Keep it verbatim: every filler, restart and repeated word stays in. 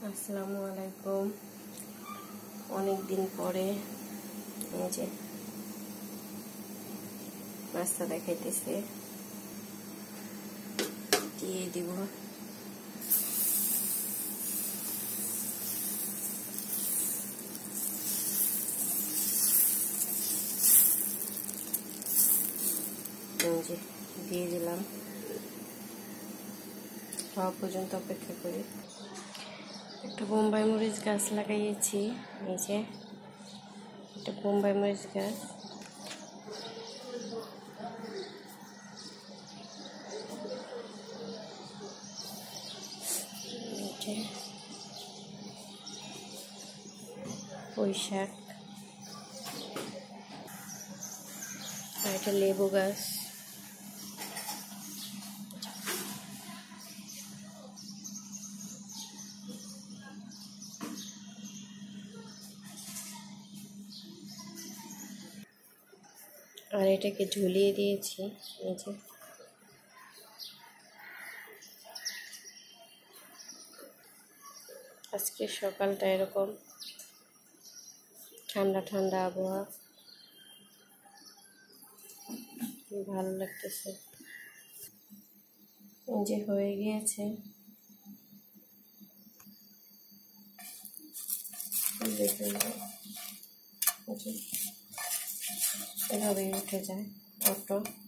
আসসালামু আলাইকুম। অনেক দিন পরে এই যে নাস্তা দেখাইতেছে, দিয়ে দিব। এই যে দিয়ে দিলাম, খাওয়া পর্যন্ত অপেক্ষা করি। একটা বোম্বাই মরিচ গাছ লাগাইয়েছি, এই যে একটা বোম্বাই মরিচ গাছ। পুঁই শাক, আর একটা লেবু গাছ। আর এটাকে ঝুলিয়ে দিয়েছি, এই যে আজকে সকালটা এরকম ঠান্ডা ঠান্ডা আবহাওয়া, ভালো লাগতেছে। এই যে হয়ে গিয়েছে, এভাবেই উঠে যায় অটো।